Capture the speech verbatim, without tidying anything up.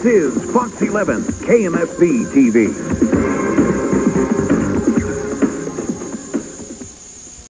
is Fox eleven K M S B T V.